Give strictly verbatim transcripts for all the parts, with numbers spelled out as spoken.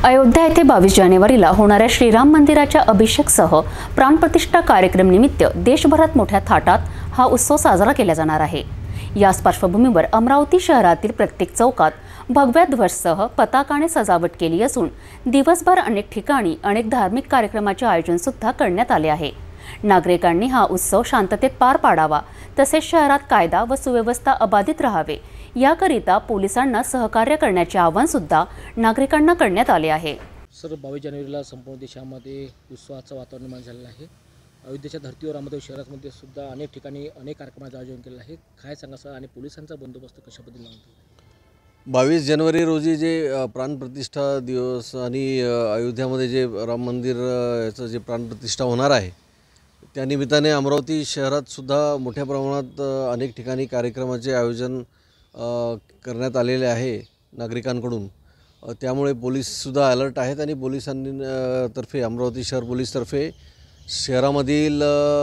अयोध्या येथे बावीस जानेवारीला होणाऱ्या श्रीराम मंदिराच्या अभिषेकसह प्राणप्रतिष्ठा कार्यक्रम निमित्त देशभरात मोठ्या थाटात हा उत्सव साजरा केला जाणार आहे। याच पार्श्वभूमीवर अमरावती शहरातील प्रत्येक चौकात भगव्या ध्वजासह पताकाने सजावट केली असून दिवसभर अनेक ठिकाणी अनेक धार्मिक कार्यक्रमाचे आयोजन सुद्धा करण्यात आले आहे। नागरिकांनी हा उत्सव शांततेत पार पाडावा तसेच शहरात कायदा व सुव्यवस्था अबाधित राहावे याकरिता पोलिसांना सहकार्य करण्याचे आवाहन सुद्धा नागरिकांना करण्यात आले आहे। सर बावीस जानेवारीला संपूर्ण देशामध्ये उत्सवाचं वातावरण निर्माण झालेलं आहे। अयोध्येच्या धर्तीवर अहमदनगर शहरामध्ये सुद्धा अनेक ठिकाणी अनेक कार्यक्रमांचं आयोजन केलेलं आहे। काय सांगा सर आणि पोलिसांचा बंदोबस्त कशा पद्धतीने होतो? बावीस जानेवारी रोजी जे प्राणप्रतिष्ठा दिवस आणि अयोध्यामध्ये जे राम मंदिर याचं जे प्राणप्रतिष्ठा होणार आहे त्या निमित्ताने अमरावती शहरात सुद्धा मोठ्या प्रमाणात अनेक ठिकाणी कार्यक्रमाचे आयोजन करण्यात आलेले आहे नागरिकांकडून। त्यामुळे पोलीससुद्धा अलर्ट आहेत आणि पोलिसांनी तर्फे अमरावती शहर पोलीसतर्फे शहरामधील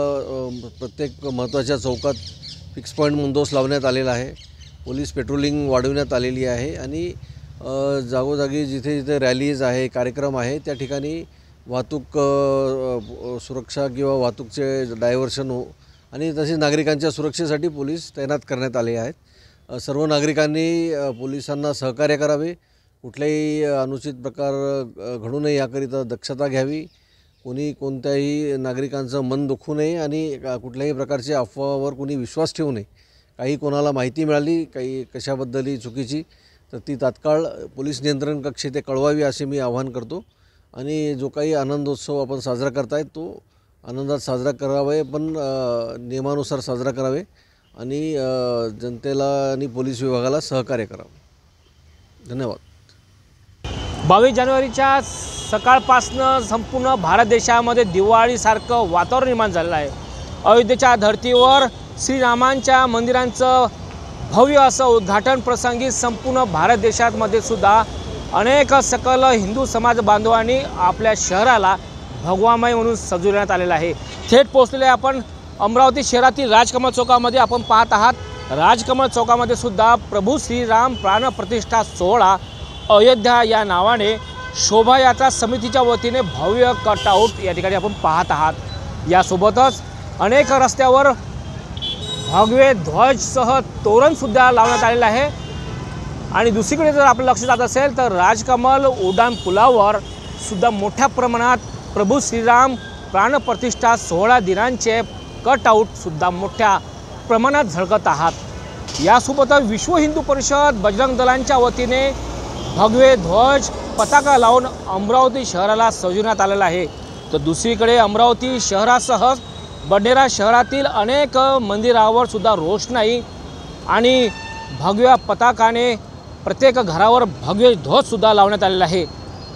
प्रत्येक महत्त्वाच्या चौकात फिक्स पॉईंट बंदोबस्त लावण्यात आलेला आहे। पोलीस पेट्रोलिंग वाढवण्यात आलेली आहे आणि जागोजागी जिथे जिथे रॅलीज आहे कार्यक्रम आहे त्या ठिकाणी वाहतूक सुरक्षा किंवा वाहतूकचे डायव्हर्शन हो आणि तसेच नागरिकांच्या सुरक्षेसाठी पोलीस तैनात करण्यात आले आहेत। सर्व नागरिकांनी पोलिसांना सहकार्य करावे, कुठल्याही अनुचित प्रकार घडू नये याकरिता दक्षता घ्यावी, कोणी कोणत्याही नागरिकांचं मन दुखू नये आणि कुठल्याही प्रकारच्या अफवावर कोणी विश्वास ठेवू नये। काही कोणाला माहिती मिळाली काही कशाबद्दल चुकीची तर ती तात्काळ पोलीस नियंत्रण कक्ष ते कळवावी असे मी आवाहन करतो। आणि जो काही आनंदोत्सव आपण साजरा करताय तो आनंदात साजरा करावे पण नियमानुसार साजरा करावे आणि जनतेला आणि पोलीस विभागाला सहकार्य करावे। धन्यवाद। बावीस जानेवारीच्या सकाळपासनं संपूर्ण भारत देशामध्ये दिवाळीसारखं वातावरण निर्माण झालेलं आहे। अयोध्येच्या धर्तीवर श्रीरामांच्या मंदिरांचं भव्य असं उद्घाटन प्रसंगी संपूर्ण भारत देशामध्ये सुद्धा अनेक सकल हिंदू समाज बांधवांनी आपल्या शहराला भगवामय म्हणून सजवण्यात आलेलं आहे। थेट पोहोचलेले आपण अमरावती शहरातील राजकमल चौकामध्ये आपण पाहत आहात। राजकमल चौकामध्ये सुद्धा प्रभू श्रीराम प्राणप्रतिष्ठा सोहळा अयोध्या या नावाने शोभायात्रा समितीच्या वतीने भव्य कटआउट या ठिकाणी आपण पाहत आहात। यासोबतच अनेक रस्त्यावर भगवे ध्वजसह तोरणसुद्धा लावण्यात आलेलं आहे। आणि दुसरीकडे जर आपलं लक्ष जात असेल तर राजकमल उड्डाण पुलावर सुद्धा मोठ्या प्रमाणात प्रभू श्रीराम प्राणप्रतिष्ठा सोहळा दिनांचे कटआउटसुद्धा मोठ्या प्रमाणात झळकत आहात। यासोबतच विश्व हिंदू परिषद बजरंग दलांच्या वतीने भगवे ध्वज पताका लावून अमरावती शहराला सजवण्यात आलेला आहे। तर दुसरीकडे अमरावती शहरासह बडनेरा शहरातील अनेक मंदिरावर सुद्धा रोषणाई आणि भगव्या पताकाने प्रत्येक घरावर भगवे ध्वजसुद्धा लावण्यात आलेला आहे।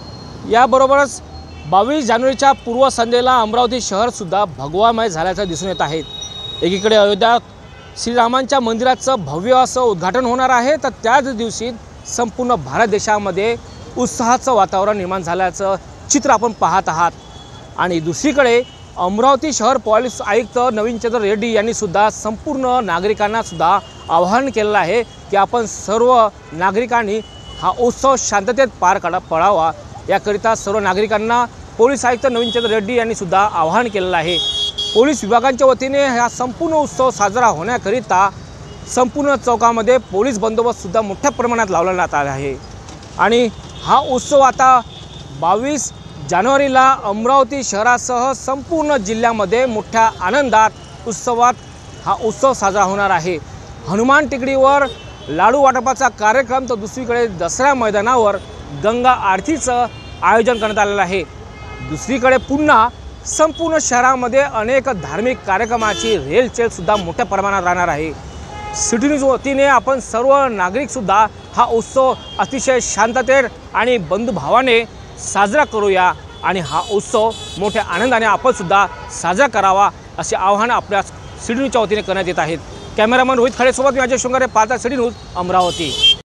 याबरोबरच बावीस जानेवारीच्या पूर्वसंध्येला अमरावती शहरसुद्धा भगवामय झाल्याचं दिसून येत आहे। एकीकडे अयोध्यात श्रीरामांच्या मंदिराचं भव्य असं उद्घाटन होणार आहे तर त्याच दिवशी संपूर्ण भारत देशामध्ये उत्साहाचं वातावरण निर्माण झाल्याचं चित्र आपण पाहत आहात। आणि दुसरीकडे अमरावती शहर पोलीस आयुक्त नवीनचंद्र रेड्डी यांनी सुद्धा संपूर्ण नागरिकांना सुद्धा आवाहन केलेलं आहे की आपण सर्व नागरिकांनी हा उत्सव शांततेत पार काढा पडावा याकरिता सर्व नागरिकांना पोलीस आयुक्त नवीनचंद्र रेड्डी यांनी सुद्धा आवाहन केलेलं आहे। पोलीस विभागांच्या वतीने हा संपूर्ण उत्सव साजरा होण्याकरिता संपूर्ण चौकामध्ये पोलीस बंदोबस्तसुद्धा मोठ्या प्रमाणात लावण्यात आला आहे। आणि हा उत्सव आता बावीस जानेवारीला अमरावती शहरासह संपूर्ण जिल्ह्यामध्ये मोठ्या आनंदात उत्सवात हा उत्सव साजरा होणार आहे। हनुमान टेकडीवर लाडू वाटपाचा कार्यक्रम तर दुसरीकडे दसरा मैदानावर गंगा आरतीचं आयोजन करण्यात आलेलं आहे। दुसरीकडे पुन्हा संपूर्ण शहरामध्ये अनेक धार्मिक कार्यक्रमाची रेलचेलसुद्धा मोठ्या प्रमाणात राहणार आहे। सिटी न्यूज वतीने आपण सर्व नागरिकसुद्धा हा उत्सव अतिशय शांततेत आणि बंधुभावाने साजरा करूया आणि हा उत्सव मोठ्या आनंदाने आपण सुद्धा साजरा करावा असे आवाहन आपल्या सिटी न्यूजच्या वतीने करण्यात येत आहेत। कॅमेरामन रोहित खडेसोबत मी अजय शृंगारे, पाहता सिटी न्यूज अमरावती।